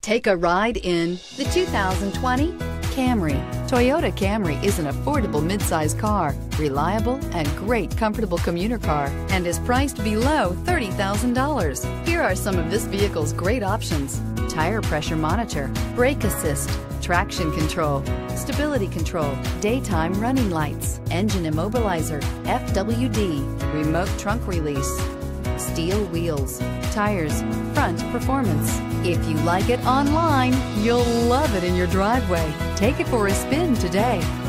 Take a ride in the 2020 Camry. Toyota Camry is an affordable midsize car, reliable and great comfortable commuter car, and is priced below $30,000. Here are some of this vehicle's great options: tire pressure monitor, brake assist, traction control, stability control, daytime running lights, engine immobilizer, FWD, remote trunk release, steel wheels, tires, front performance. If you like it online, you'll love it in your driveway. Take it for a spin today.